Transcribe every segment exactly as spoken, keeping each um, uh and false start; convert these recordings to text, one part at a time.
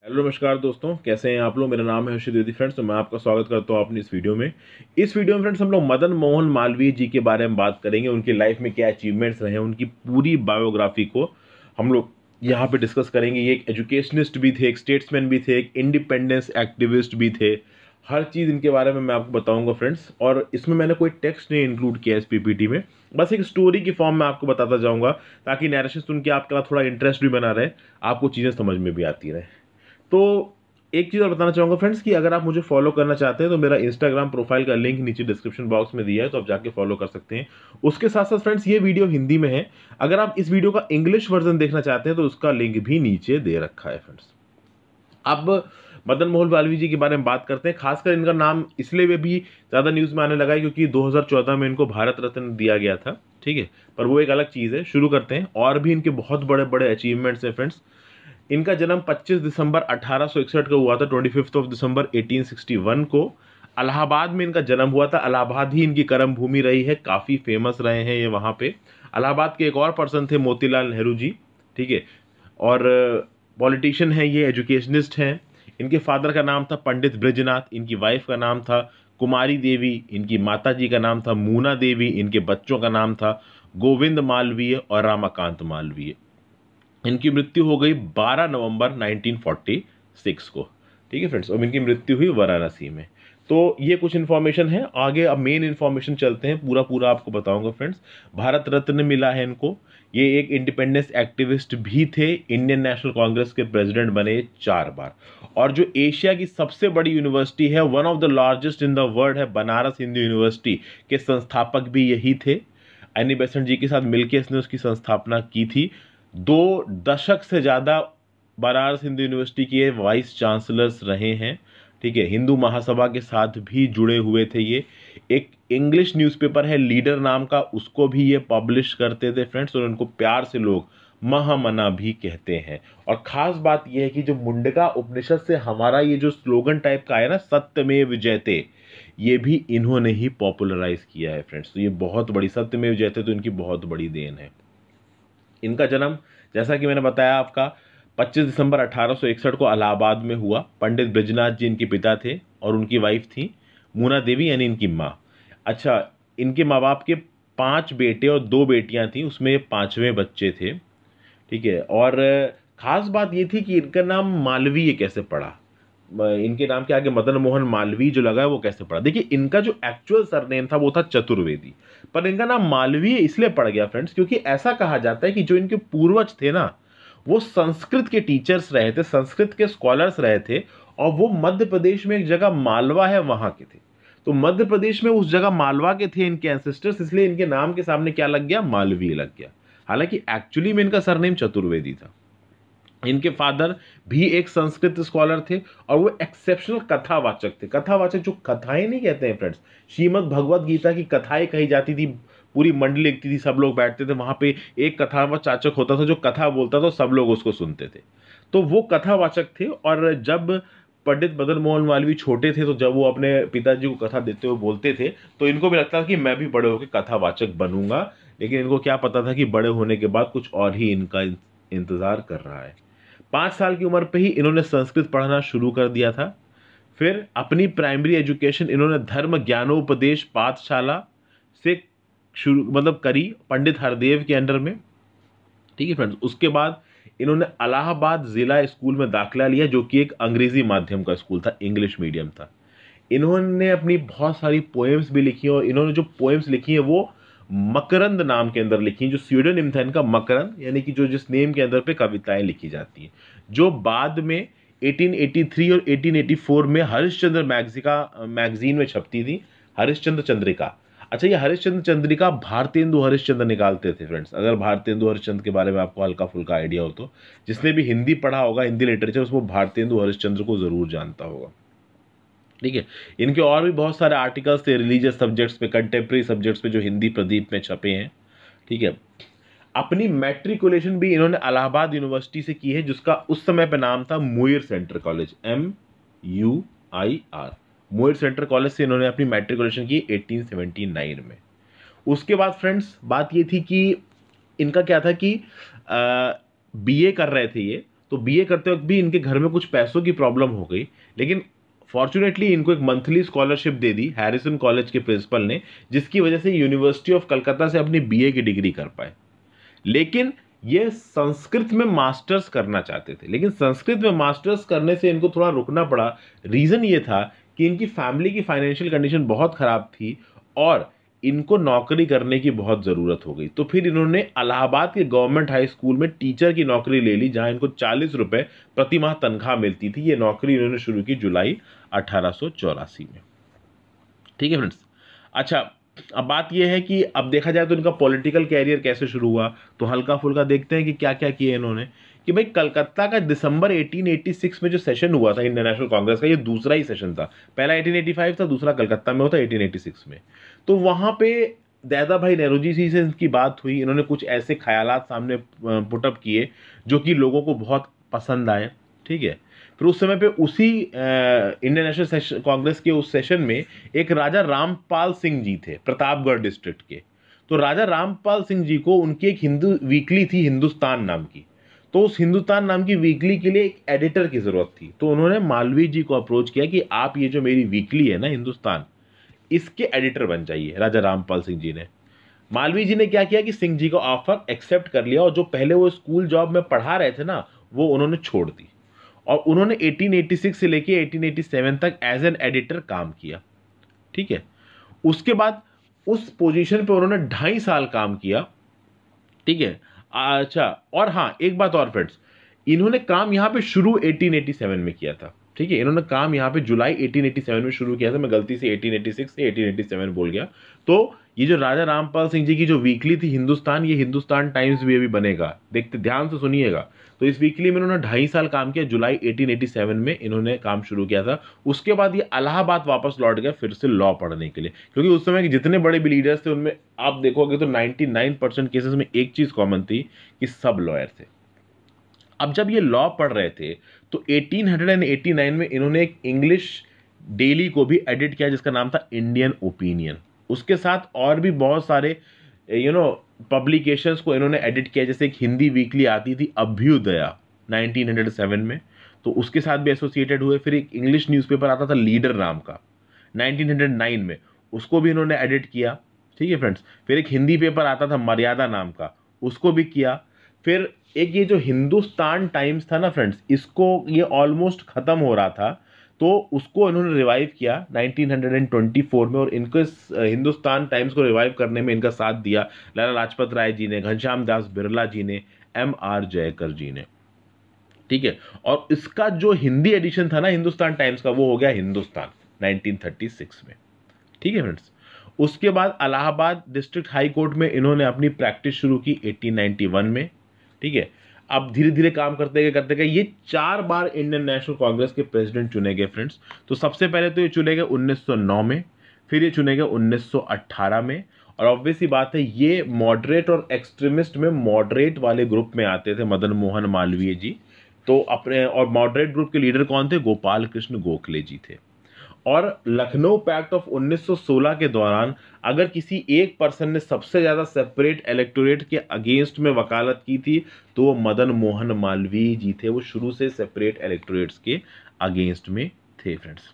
Hello नमस्कार दोस्तों, कैसे हैं आप लोग। मेरा नाम है हर्षित द्विवेदी फ्रेंड्स। तो मैं आपका स्वागत करता हूं अपनी इस वीडियो में। इस वीडियो में फ्रेंड्स हम लोग मदन मोहन मालवीय जी के बारे में बात करेंगे। उनकी लाइफ में क्या अचीवमेंट्स रहे हैं, उनकी पूरी बायोग्राफी को हम लोग यहाँ पे डिस्कस करेंगे। ये एक एजुकेशनिस्ट भी थे, एक स्टेट्समैन भी थे, एक इंडिपेंडेंस एक्टिविस्ट भी थे। हर चीज़ इनके बारे में मैं आपको बताऊंगा फ्रेंड्स। और इसमें मैंने कोई टेक्स्ट नहीं इंक्लूड किया इस पीपीटी में, बस एक स्टोरी की फॉर्म में आपको बताता जाऊंगा, ताकि नैरेशन सुन के आपका थोड़ा इंटरेस्ट भी बना रहे, आपको चीज़ें समझ में भी आती रहे। तो एक चीज़ और बताना चाहूँगा फ्रेंड्स कि अगर आप मुझे फॉलो करना चाहते हैं तो मेरा इंस्टाग्राम प्रोफाइल का लिंक नीचे डिस्क्रिप्शन बॉक्स में दिया है, तो आप जाके फॉलो कर सकते हैं। उसके साथ साथ फ्रेंड्स ये वीडियो हिंदी में है, अगर आप इस वीडियो का इंग्लिश वर्जन देखना चाहते हैं तो उसका लिंक भी नीचे दे रखा है फ्रेंड्स। अब मदन मोहन मालवीय जी के बारे में बात करते हैं। खासकर इनका नाम इसलिए भी ज़्यादा न्यूज़ में आने लगा है क्योंकि दो हज़ार चौदह में इनको भारत रत्न दिया गया था, ठीक है, पर वो एक अलग चीज़ है। शुरू करते हैं। और भी इनके बहुत बड़े बड़े अचीवमेंट्स हैं फ्रेंड्स। इनका जन्म पच्चीस दिसंबर अठारह सौ इकसठ को हुआ था, पच्चीस ऑफ दिसंबर अठारह सौ इकसठ को। इलाहाबाद में इनका जन्म हुआ था। इलाहाबाद ही इनकी कर्म भूमि रही है, काफ़ी फेमस रहे हैं ये वहाँ पे। इलाहाबाद के एक और पर्सन थे मोतीलाल नेहरू जी, ठीक है, और पॉलिटिशियन है ये, एजुकेशनिस्ट हैं। इनके फादर का नाम था पंडित ब्रजनाथ, इनकी वाइफ का नाम था कुमारी देवी, इनकी माता जी का नाम था मूना देवी, इनके बच्चों का नाम था गोविंद मालवीय और रामाकांत मालवीय। इनकी मृत्यु हो गई बारह नवंबर उन्नीस सौ छियालीस को, ठीक है फ्रेंड्स, और इनकी मृत्यु हुई वाराणसी में। तो ये कुछ इन्फॉर्मेशन है। आगे अब मेन इन्फॉर्मेशन चलते हैं, पूरा पूरा आपको बताऊंगा फ्रेंड्स। भारत रत्न मिला है इनको। ये एक इंडिपेंडेंस एक्टिविस्ट भी थे, इंडियन नेशनल कांग्रेस के प्रेसिडेंट बने चार बार। और जो एशिया की सबसे बड़ी यूनिवर्सिटी है, one of the largest in the world है, बनारस हिंदू यूनिवर्सिटी के संस्थापक भी यही थे। एनी बेसेंट जी के साथ मिलकर इसने उसकी संस्थापना की थी। दो दशक से ज़्यादा बनारस हिंदू यूनिवर्सिटी के वाइस चांसलर्स रहे हैं, ठीक है। हिंदू महासभा के साथ भी जुड़े हुए थे ये। एक इंग्लिश न्यूज़पेपर है लीडर नाम का, उसको भी ये पब्लिश करते थे फ्रेंड्स, और उनको प्यार से लोग महामना भी कहते हैं। और ख़ास बात यह है कि जो मुंडका उपनिषद से हमारा ये जो स्लोगन टाइप का है ना, सत्यमेव जयते, ये भी इन्होंने ही पॉपुलराइज किया है फ्रेंड्स। तो ये बहुत बड़ी, सत्यमेव जयते तो इनकी बहुत बड़ी देन है। इनका जन्म, जैसा कि मैंने बताया आपका, पच्चीस दिसंबर अठारह सौ इकसठ को इलाहाबाद में हुआ। पंडित ब्रजनाथ जी इनके पिता थे और उनकी वाइफ थी मूना देवी, यानी इनकी माँ। अच्छा, इनके माँ बाप के पांच बेटे और दो बेटियां थीं, उसमें पांचवें बच्चे थे, ठीक है। और ख़ास बात ये थी कि इनका नाम मालवीय कैसे पड़ा, इनके नाम के आगे मदन मोहन मालवीय जो लगा है वो कैसे पड़ा। देखिए, इनका जो एक्चुअल सरनेम था वो था चतुर्वेदी, पर इनका नाम मालवीय इसलिए पड़ गया फ्रेंड्स क्योंकि ऐसा कहा जाता है कि जो इनके पूर्वज थे ना, वो संस्कृत के टीचर्स रहे थे, संस्कृत के स्कॉलर्स रहे थे, और वो मध्य प्रदेश में एक जगह मालवा है वहां के थे। तो मध्य प्रदेश में उस जगह मालवा के थे इनके एंसेस्टर्स, इसलिए इनके नाम के सामने क्या लग गया, मालवीय लग गया। हालांकि एक्चुअली में इनका सरनेम चतुर्वेदी था। इनके फादर भी एक संस्कृत स्कॉलर थे और वो एक्सेप्शनल कथावाचक थे। कथावाचक जो कथाएं नहीं कहते हैं फ्रेंड्स, श्रीमद् भगवत गीता की कथाएं कही जाती थी, पूरी मंडली लिखती थी, सब लोग बैठते थे वहां पे, एक कथावाचक होता था जो कथा बोलता था, सब लोग उसको सुनते थे। तो वो कथावाचक थे। और जब पंडित मदन मोहन मालवीय छोटे थे, तो जब वो अपने पिताजी को कथा देते हुए बोलते थे, तो इनको भी लगता था कि मैं भी बड़े होकर कथावाचक बनूंगा। लेकिन इनको क्या पता था कि बड़े होने के बाद कुछ और ही इनका इंतजार कर रहा है। पाँच साल की उम्र पे ही इन्होंने संस्कृत पढ़ना शुरू कर दिया था। फिर अपनी प्राइमरी एजुकेशन इन्होंने धर्म ज्ञानोपदेश पाठशाला से शुरू मतलब करी, पंडित हरदेव के अंडर में, ठीक है फ्रेंड्स। उसके बाद इन्होंने इलाहाबाद जिला स्कूल में दाखिला लिया, जो कि एक अंग्रेजी माध्यम का स्कूल था, इंग्लिश मीडियम था। इन्होंने अपनी बहुत सारी पोएम्स भी लिखी, और इन्होंने जो पोएम्स लिखी है वो मकरंद नाम के अंदर लिखी, जो स्यूडोनिम था इनका मकरंद, यानी कि जो जिस नेम के अंदर पे कविताएं लिखी जाती हैं, जो बाद में अठारह सौ तिरासी और अठारह सौ चौरासी में हरिश्चंद्र मैगजिका मैगजीन में छपती थी, हरिश्चंद्र चंद्रिका। अच्छा, ये हरिश्चंद्र चंद्रिका भारतेंदु हरिश्चंद्र निकालते थे फ्रेंड्स। अगर भारतेंदु हरिश्चंद्र के बारे में आपको हल्का फुल्का आइडिया हो तो, जिसने भी हिंदी पढ़ा होगा, हिंदी लिटरेचर, उसको भारतेंदु हरिश्चंद्र को जरूर जानता होगा, ठीक है। इनके और भी बहुत सारे आर्टिकल्स थे रिलीजियस सब्जेक्ट्स पे, कंटेम्प्रेरी सब्जेक्ट्स पे, जो हिंदी प्रदीप में छपे हैं, ठीक है। अपनी मैट्रिकुलेशन भी इन्होंने इलाहाबाद यूनिवर्सिटी से की है, जिसका उस समय पे नाम था Muir centre college, M U I R, Muir centre college से इन्होंने अपनी मैट्रिकुलेशन की अठारह सौ उन्यासी में। उसके बाद फ्रेंड्स बात ये थी कि इनका क्या था कि बीए कर रहे थे ये, तो बीए करते वक्त भी इनके घर में कुछ पैसों की प्रॉब्लम हो गई, लेकिन फॉर्चुनेटली इनको एक मंथली स्कॉलरशिप दे दी हैरिसन कॉलेज के प्रिंसिपल ने, जिसकी वजह से यूनिवर्सिटी ऑफ कलकत्ता से अपनी बीए की डिग्री कर पाए। लेकिन ये संस्कृत में मास्टर्स करना चाहते थे, लेकिन संस्कृत में मास्टर्स करने से इनको थोड़ा रुकना पड़ा। रीज़न ये था कि इनकी फैमिली की फाइनेंशियल कंडीशन बहुत ख़राब थी और इनको नौकरी करने की बहुत ज़रूरत हो गई। तो फिर इन्होंने इलाहाबाद के गवर्नमेंट हाई स्कूल में टीचर की नौकरी ले ली, जहां इनको चालीस रुपये प्रति माह तनख्वाह मिलती थी। ये नौकरी इन्होंने शुरू की जुलाई अठारह सौ चौरासी में। ठीक है फ्रेंड्स। अच्छा, अब बात यह है कि अब देखा जाए तो इनका पॉलिटिकल कैरियर कैसे शुरू हुआ, तो हल्का फुल्का देखते हैं कि क्या क्या किए इन्होंने। कि भाई कलकत्ता का दिसंबर अठारह सौ छियासी में जो सेशन हुआ था इंडियन नेशनल कांग्रेस का, ये दूसरा ही सेशन था। पहला अठारह सौ पचासी था, दूसरा कलकत्ता में होता अठारह सौ छियासी में। तो वहाँ पे दादा भाई नेहरूजी जी से इनकी बात हुई, इन्होंने कुछ ऐसे ख्यालात सामने पुटअप किए जो कि लोगों को बहुत पसंद आए। ठीक है। फिर उस समय पे उसी इंडियन नेशनल कांग्रेस के उस सेशन में एक राजा रामपाल सिंह जी थे प्रतापगढ़ डिस्ट्रिक्ट के। तो राजा रामपाल सिंह जी को उनकी एक हिंदू वीकली थी हिंदुस्तान नाम की, तो उस हिंदुस्तान नाम की वीकली के लिए एक एडिटर की ज़रूरत थी। तो उन्होंने मालवीय जी को अप्रोच किया कि आप ये जो मेरी वीकली है ना हिंदुस्तान, इसके एडिटर बन जाइए। राजा रामपाल सिंह जी ने, मालवीय जी ने क्या किया कि सिंह जी को ऑफर एक्सेप्ट कर लिया, और जो पहले वो स्कूल जॉब में पढ़ा रहे थे ना, वो उन्होंने छोड़ दी और उन्होंने अठारह सौ छियासी से लेके अठारह सौ सत्तासी तक एज एन एडिटर काम किया। ठीक है। उसके बाद उस पोजीशन पे उन्होंने ढाई साल काम किया। ठीक है। अच्छा, और हाँ एक बात और फ्रेंड्स, इन्होंने काम यहाँ पे शुरू अठारह सौ सत्तासी में किया था। ठीक है। इन्होंने काम यहाँ पे जुलाई अठारह सौ सत्तासी में शुरू किया था। मैं गलती से अठारह सौ छियासी से अठारह सौ सत्तासी बोल गया। तो ये जो राजा रामपाल सिंह जी की जो वीकली थी हिंदुस्तान, ये हिंदुस्तान टाइम्स भी अभी बनेगा, देखते ध्यान से सुनिएगा। तो इस वीकली में इन्होंने ढाई साल काम किया, जुलाई अठारह सौ सत्तासी में इन्होंने काम शुरू किया था। उसके बाद ये इलाहाबाद वापस लौट गए फिर से लॉ पढ़ने के लिए, क्योंकि उस समय के जितने बड़े भी लीडर्स थे उनमें आप देखोगे तो निन्यानवे परसेंट केसेस में एक चीज़ कॉमन थी कि सब लॉयर थे। अब जब ये लॉ पढ़ रहे थे तो अठारह सौ नवासी में इन्होंने एक इंग्लिश डेली को भी एडिट किया जिसका नाम था इंडियन ओपिनियन। उसके साथ और भी बहुत सारे यू नो पब्लिकेशंस को इन्होंने एडिट किया, जैसे एक हिंदी वीकली आती थी अभ्युदया उन्नीस सौ सात में, तो उसके साथ भी एसोसिएटेड हुए। फिर एक इंग्लिश न्यूज़पेपर आता था लीडर नाम का उन्नीस सौ नौ में, उसको भी इन्होंने एडिट किया। ठीक है फ्रेंड्स। फिर एक हिंदी पेपर आता था मर्यादा नाम का, उसको भी किया। फिर एक ये जो हिंदुस्तान टाइम्स था ना फ्रेंड्स, इसको ये ऑलमोस्ट ख़त्म हो रहा था, तो उसको इन्होंने रिवाइव किया उन्नीस सौ चौबीस में, और इनको इस हिंदुस्तान टाइम्स को रिवाइव करने में इनका साथ दिया लाला लाजपत राय जी ने, घनश्याम दास बिरला जी ने, एम आर जयकर जी ने। ठीक है। और इसका जो हिंदी एडिशन था ना हिंदुस्तान टाइम्स का, वो हो गया हिंदुस्तान उन्नीस सौ छत्तीस में। ठीक है फ्रेंड्स। उसके बाद इलाहाबाद डिस्ट्रिक्ट हाई कोर्ट में इन्होंने अपनी प्रैक्टिस शुरू की अठारह सौ इक्यानवे में। ठीक है। अब धीरे धीरे काम करते गए करते गए ये चार बार इंडियन नेशनल कांग्रेस के प्रेसिडेंट चुने गए फ्रेंड्स। तो सबसे पहले तो ये चुने गए उन्नीस सौ नौ में, फिर ये चुने गए उन्नीस सौ अठारह में, और ऑब्वियस सी बात है ये मॉडरेट और एक्सट्रीमिस्ट में मॉडरेट वाले ग्रुप में आते थे मदन मोहन मालवीय जी। तो अपने और मॉडरेट ग्रुप के लीडर कौन थे? गोपाल कृष्ण गोखले जी थे। और लखनऊ पैक्ट ऑफ उन्नीस सौ सोलह के दौरान अगर किसी एक पर्सन ने सबसे ज़्यादा सेपरेट इलेक्टोरेट के अगेंस्ट में वकालत की थी तो वो मदन मोहन मालवीय जी थे। वो शुरू से सेपरेट इलेक्टोरेट्स के अगेंस्ट में थे फ्रेंड्स।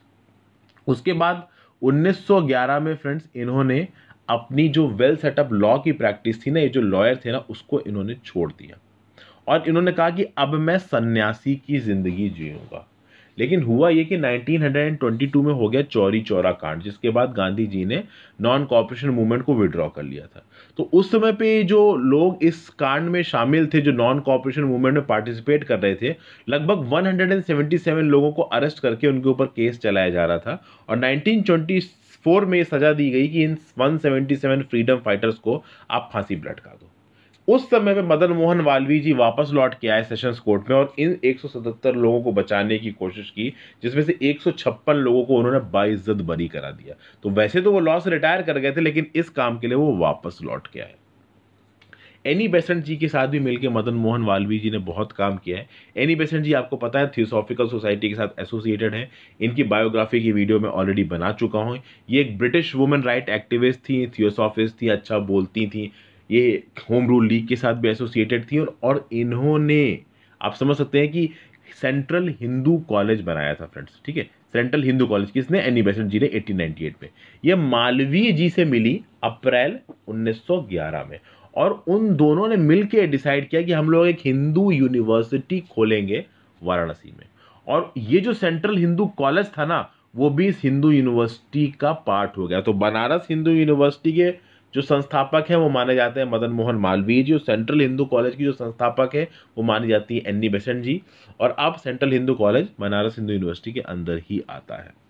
उसके बाद उन्नीस सौ ग्यारह में फ्रेंड्स इन्होंने अपनी जो वेल सेटअप लॉ की प्रैक्टिस थी ना, ये जो लॉयर थे ना, उसको इन्होंने छोड़ दिया और इन्होंने कहा कि अब मैं सन्यासी की ज़िंदगी जीऊँगा। लेकिन हुआ ये कि उन्नीस सौ बाईस में हो गया चौरी चौरा कांड, जिसके बाद गांधी जी ने नॉन कॉपरेशन मूवमेंट को विड्रॉ कर लिया था। तो उस समय पे जो लोग इस कांड में शामिल थे, जो नॉन कॉपरेशन मूवमेंट में पार्टिसिपेट कर रहे थे, लगभग एक सौ सतहत्तर लोगों को अरेस्ट करके उनके ऊपर केस चलाया जा रहा था। और उन्नीस सौ चौबीस में ये सजा दी गई कि इन एक सौ सतहत्तर फ्रीडम फाइटर्स को आप फांसी पर लटका दो। उस समय में मदन मोहन मालवीय जी वापस लौट के आए सेशंस कोर्ट में और इन एक सौ सतहत्तर लोगों को बचाने की कोशिश की, जिसमें से एक सौ छप्पन लोगों को उन्होंने बाइज्जत बरी करा दिया। तो वैसे तो वो लॉ से रिटायर कर गए थे, लेकिन इस काम के लिए वो वापस लौट के आए। एनी बेसेंट जी के साथ भी मिलकर मदन मोहन मालवीय जी ने बहुत काम किया है। एनी बेसेंट जी आपको पता है थियोसॉफिकल सोसाइटी के साथ एसोसिएटेड है। इनकी बायोग्राफी की वीडियो मैं ऑलरेडी बना चुका हूँ। ये एक ब्रिटिश वुमेन राइट एक्टिविस्ट थी, थियोसॉफिस्ट थी, अच्छा बोलती थी। ये होम रूल लीग के साथ भी एसोसिएटेड थी और, और इन्होंने आप समझ सकते हैं कि सेंट्रल हिंदू कॉलेज बनाया था फ्रेंड्स, ठीक है, सेंट्रल हिंदू कॉलेज किसने, एनी बेसेंट जी ने अठारह सौ अट्ठानवे में। ये मालवीय जी से मिली अप्रैल उन्नीस सौ ग्यारह में, और उन दोनों ने मिलकर डिसाइड किया कि हम लोग एक हिंदू यूनिवर्सिटी खोलेंगे वाराणसी में। और ये जो सेंट्रल हिंदू कॉलेज था ना, वो भी इस हिंदू यूनिवर्सिटी का पार्ट हो गया। तो बनारस हिंदू यूनिवर्सिटी के जो संस्थापक हैं वो माने जाते हैं मदन मोहन मालवीय जी, और सेंट्रल हिंदू कॉलेज की जो संस्थापक है वो मानी जाती है एनी बेसेंट जी। और अब central Hindu college Banaras Hindu university के अंदर ही आता है,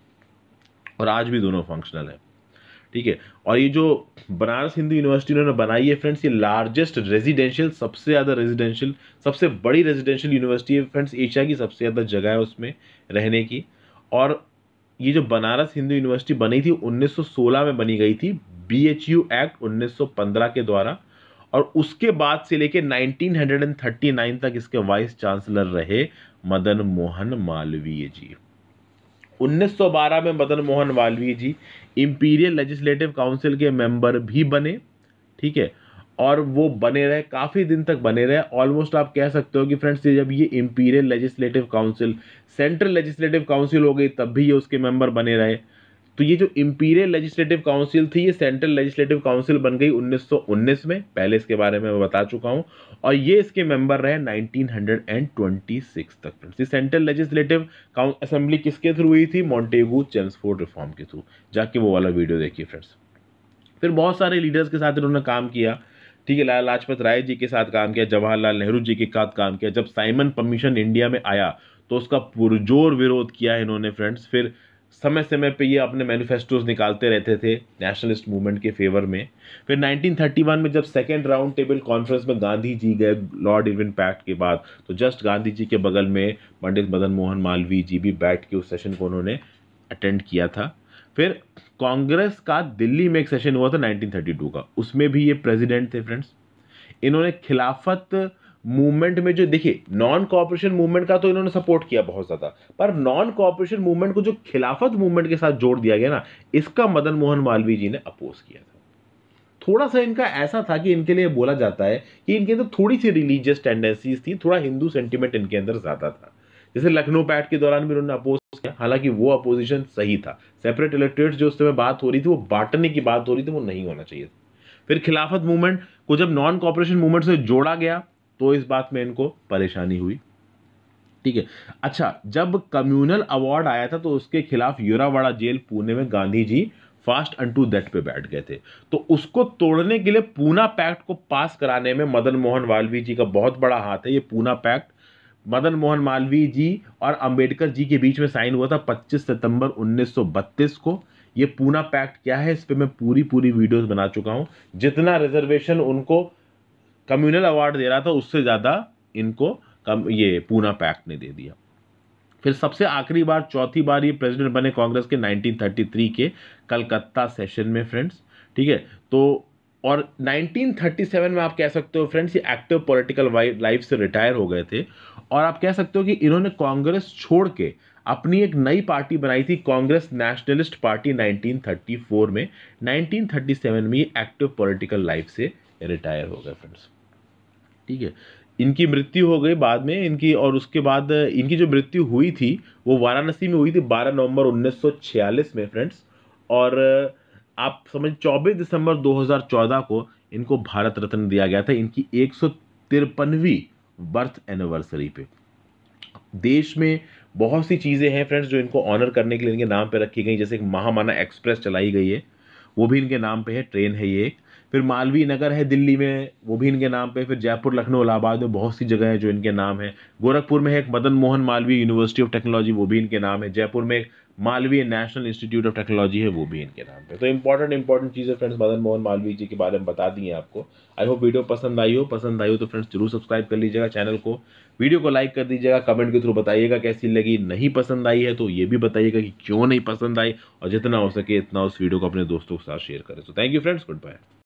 और आज भी दोनों फंक्शनल है, ठीक है। और ये जो बनारस हिंदू यूनिवर्सिटी उन्होंने बनाई है फ्रेंड्स, ये लार्जेस्ट रेजिडेंशियल, सबसे ज़्यादा रेजिडेंशियल, सबसे बड़ी रेजिडेंशियल यूनिवर्सिटी है फ्रेंड्स, एशिया की सबसे ज़्यादा जगह है उसमें रहने की। और ये जो बनारस हिंदू यूनिवर्सिटी बनी थी उन्नीस सौ सोलह में बनी गई थी, बी एच यू एक्ट उन्नीस सौ पंद्रह के द्वारा, और उसके बाद से लेके उन्नीस सौ उनतालीस तक इसके वाइस चांसलर रहे मदन मोहन मालवीय जी। उन्नीस सौ बारह में Madan Mohan Malaviya ji imperial legislative council के मेंबर भी बने, ठीक है, और वो बने रहे, काफ़ी दिन तक बने रहे। ऑलमोस्ट आप कह सकते हो कि फ्रेंड्स जब ये imperial legislative council central legislative council हो गई तब भी ये उसके मेंबर बने रहे। तो ये जो इंपीरियल लेजिस्लेटिव काउंसिल थी ये सेंट्रल लेजिस्लेटिव काउंसिल बन गई उन्नीस सौ उन्नीस में, पहले इसके बारे में मैं बता चुका हूँ, और ये इसके मेंबर रहे उन्नीस सौ छब्बीस तक फ्रेंड्स। ये सेंट्रल लेजिस्लेटिव असेंबली किसके थ्रू हुई थी, मॉन्टेगू चेम्सफोर्ड रिफॉर्म के थ्रू, जाके वो वाला वीडियो देखिए फ्रेंड्स। फिर बहुत सारे लीडर्स के साथ इन्होंने काम किया, ठीक है, लाला लाजपत राय जी के साथ काम किया, जवाहरलाल नेहरू जी के साथ काम किया। जब साइमन कमीशन इंडिया में आया तो उसका पुरजोर विरोध किया इन्होंने फ्रेंड्स। फिर समय समय पे ये अपने मैनिफेस्टोज निकालते रहते थे नेशनलिस्ट मूवमेंट के फेवर में। फिर उन्नीस सौ इकतीस में जब सेकेंड राउंड टेबल कॉन्फ्रेंस में गांधी जी गए लॉर्ड इरविन पैक्ट के बाद, तो जस्ट गांधी जी के बगल में पंडित मदन मोहन मालवीय जी भी बैठ के उस सेशन को उन्होंने अटेंड किया था। फिर कांग्रेस का दिल्ली में एक सेशन हुआ था उन्नीस सौ बत्तीस का, उसमें भी ये प्रेसिडेंट थे फ्रेंड्स। इन्होंने खिलाफत मूवमेंट में जो देखिए नॉन कोऑपरेशन मूवमेंट का तो इन्होंने सपोर्ट किया बहुत ज़्यादा, पर नॉन कोऑपरेशन मूवमेंट को जो खिलाफत मूवमेंट के साथ जोड़ दिया गया ना, इसका मदन मोहन मालवीय जी ने अपोज किया था। थोड़ा सा इनका ऐसा था कि इनके लिए बोला जाता है कि इनके अंदर थोड़ी सी रिलीजियस टेंडेंसीज थी, थोड़ा हिंदू सेंटिमेंट इनके अंदर ज़्यादा था। जैसे लखनऊ पैक्ट के दौरान भी उन्होंने अपोज किया, हालांकि वो अपोजिशन सही था। सेपरेट इलेक्टोरेट्स जो उस समय बात हो रही थी वो बांटने की बात हो रही थी, वो नहीं होना चाहिए था। फिर खिलाफत मूवमेंट को जब नॉन कोऑपरेशन मूवमेंट से जोड़ा गया तो इस बात में इनको परेशानी हुई, ठीक है। अच्छा, जब कम्युनल अवार्ड आया था तो उसके खिलाफ योरावाड़ा जेल पुणे में Gandhi ji fast unto death पे बैठ गए थे। तो उसको तोड़ने के लिए पूना पैक्ट को पास कराने में मदन मोहन मालवीय जी का बहुत बड़ा हाथ है। ये पूना पैक्ट मदन मोहन मालवीय जी और अंबेडकर जी के बीच में साइन हुआ था पच्चीस सितंबर उन्नीस सौ बत्तीस को। ये पूना पैक्ट क्या है, इस पर मैं पूरी पूरी वीडियोस बना चुका हूं। जितना रिजर्वेशन उनको कम्युनल अवार्ड दे रहा था उससे ज़्यादा इनको कम ये पूना पैक्ट ने दे दिया। फिर सबसे आखिरी बार चौथी बार ये प्रेसिडेंट बने कांग्रेस के उन्नीस सौ तैंतीस के कलकत्ता सेशन में फ्रेंड्स, ठीक है। तो और उन्नीस सौ सैंतीस में आप कह सकते हो फ्रेंड्स ये एक्टिव पॉलिटिकल लाइफ से रिटायर हो गए थे, और आप कह सकते हो कि इन्होंने कांग्रेस छोड़ के अपनी एक नई पार्टी बनाई थी, कांग्रेस नेशनलिस्ट पार्टी उन्नीस सौ चौंतीस में। उन्नीस सौ सैंतीस में ये एक्टिव पॉलिटिकल लाइफ से रिटायर हो गए फ्रेंड्स, ठीक है। इनकी मृत्यु हो गई बाद में इनकी, और उसके बाद इनकी जो मृत्यु हुई थी वो वाराणसी में हुई थी बारह नवंबर उन्नीस सौ छियालीस में फ्रेंड्स। और आप समझ चौबीस दिसंबर दो हज़ार चौदह को इनको भारत रत्न दिया गया था, इनकी एक सौ तिरपनवीं बर्थ एनिवर्सरी पे। देश में बहुत सी चीज़ें हैं फ्रेंड्स जो इनको ऑनर करने के लिए इनके नाम पे रखी गई, जैसे एक महामाना एक्सप्रेस चलाई गई है, वो भी इनके नाम पे है, ट्रेन है ये। फिर मालवीय नगर है दिल्ली में, वो भी इनके नाम पे। फिर जयपुर, लखनऊ, इलाहाबाद में बहुत सी जगह है जो इनके नाम है। गोरखपुर में है एक Madan Mohan Malaviya university of technology, वो भी इनके नाम है। जयपुर में एक Malaviya national institute of technology है, वो भी इनके नाम पे। तो इंपॉर्टेंट इंपॉर्टेंट चीज़ें फ्रेंड्स मदन मोहन मालवीय जी के बारे में बता दी हैं आपको। आई होप वीडियो पसंद आई हो। पसंद आई हो तो फ्रेंड्स जरूर सब्सक्राइब कर लीजिएगा चैनल को, वीडियो को लाइक कर दीजिएगा, कमेंट के थ्रू बताइएगा कैसी लगी। नहीं पसंद आई है तो ये भी बताइएगा कि क्यों नहीं पसंद आई, और जितना हो सके इतना उस वीडियो को अपने दोस्तों के साथ शेयर करें। So thank you friends, good bye.